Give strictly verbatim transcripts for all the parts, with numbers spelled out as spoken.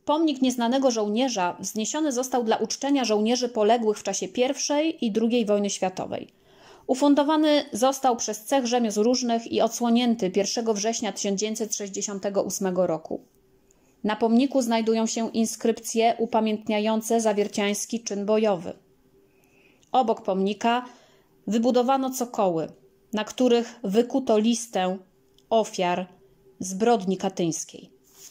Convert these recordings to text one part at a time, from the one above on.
Pomnik Nieznanego Żołnierza wzniesiony został dla uczczenia żołnierzy poległych w czasie pierwszej i drugiej wojny światowej. Ufundowany został przez cech rzemiosł różnych i odsłonięty pierwszego września tysiąc dziewięćset sześćdziesiątego ósmego roku. Na pomniku znajdują się inskrypcje upamiętniające zawierciański czyn bojowy. Obok pomnika wybudowano cokoły, na których wykuto listę ofiar zbrodni katyńskiej.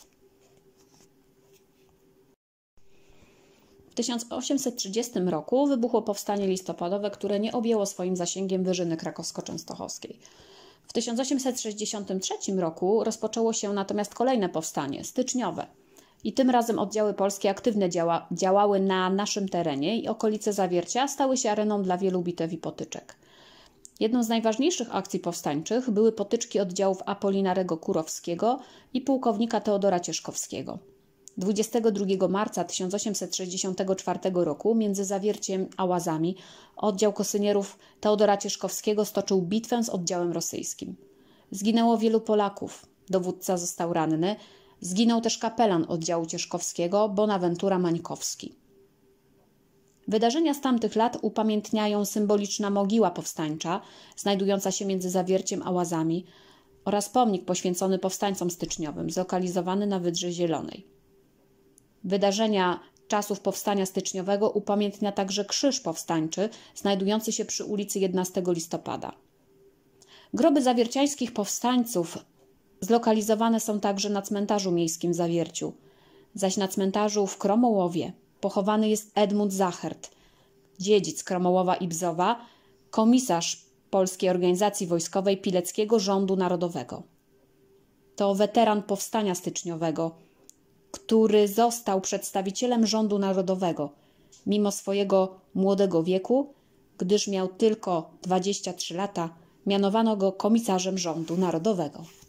W tysiąc osiemset trzydziestym roku wybuchło powstanie listopadowe, które nie objęło swoim zasięgiem Wyżyny Krakowsko-Częstochowskiej. W tysiąc osiemset sześćdziesiątym trzecim roku rozpoczęło się natomiast kolejne powstanie, styczniowe. I tym razem oddziały polskie aktywnie działa, działały na naszym terenie i okolice Zawiercia stały się areną dla wielu bitew i potyczek. Jedną z najważniejszych akcji powstańczych były potyczki oddziałów Apolinarego Kurowskiego i pułkownika Teodora Cieszkowskiego. dwudziestego drugiego marca tysiąc osiemset sześćdziesiątego czwartego roku między Zawierciem a Łazami oddział kosynierów Teodora Cieszkowskiego stoczył bitwę z oddziałem rosyjskim. Zginęło wielu Polaków, dowódca został ranny, zginął też kapelan oddziału Cieszkowskiego Bonaventura Mańkowski. Wydarzenia z tamtych lat upamiętniają symboliczna mogiła powstańcza, znajdująca się między Zawierciem a Łazami, oraz pomnik poświęcony powstańcom styczniowym, zlokalizowany na Wydrze Zielonej. Wydarzenia czasów powstania styczniowego upamiętnia także krzyż powstańczy, znajdujący się przy ulicy jedenastego listopada. Groby zawierciańskich powstańców zlokalizowane są także na cmentarzu miejskim w Zawierciu, zaś na cmentarzu w Kromołowie pochowany jest Edmund Zachert, dziedzic Kromołowa i Bzowa, komisarz Polskiej Organizacji Wojskowej Pileckiego Rządu Narodowego. To weteran powstania styczniowego, który został przedstawicielem rządu narodowego, mimo swojego młodego wieku, gdyż miał tylko dwadzieścia trzy lata, mianowano go komisarzem rządu narodowego.